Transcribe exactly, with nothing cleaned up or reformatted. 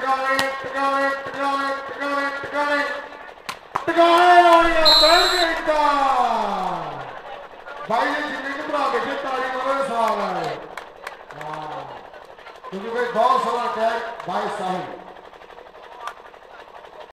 ਟਿਕਾਣੇ ਟਿਕਾਣੇ ਟਿਕਾਣੇ ਟਿਕਾਣੇ ਟਿਕਾਣੇ ਟਿਕਾਣੇ ਲਾਉਣੀਆਂ ਪੈਣਗੀਆਂ ਇੱਟਾਂ ਬਾਈ ਨੇ ਜਿੰਨੇ ਕੁ ਭਰਾ ਬੈਠੇ ਤਾੜੀ ਮਾਰੋ ਸਵਾਲ ਆ ਹਾਂ ਕਿਉਂਕਿ ਕੋਈ ਬਹੁਤ ਸਾਰਾ ਟੈਗ ਬਾਈ ਸਾਹਿਬ